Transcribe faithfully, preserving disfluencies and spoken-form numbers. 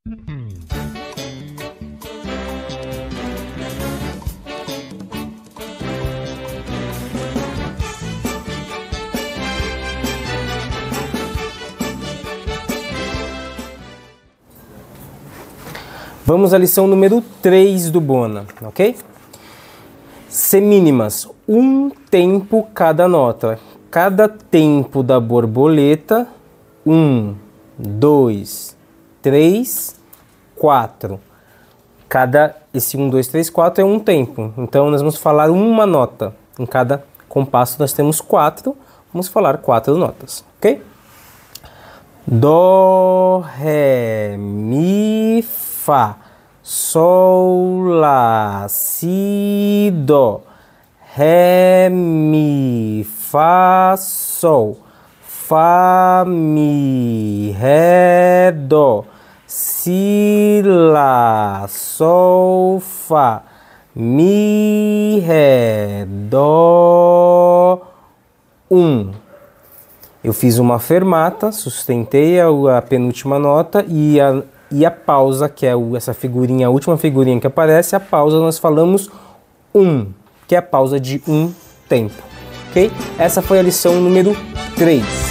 Vamos à lição número três do Bona, ok? Semínimas, um tempo cada nota. Cada tempo da borboleta, um, dois, três, quatro. Cada, esse um, dois, três, quatro é um tempo. Então, nós vamos falar uma nota. Em cada compasso nós temos quatro. Vamos falar quatro notas, ok? Dó, Ré, Mi, Fá, Sol, Lá, Si, Dó, Ré, Mi, Fá, Sol, Fá, Mi, Ré, Dó, Si, Lá, Sol, Fá, Mi, Ré, Dó, um. Eu fiz uma fermata, sustentei a, a penúltima nota e a, e a pausa, que é o, essa figurinha, a última figurinha que aparece, a pausa nós falamos um, que é a pausa de um tempo, ok? Essa foi a lição número três.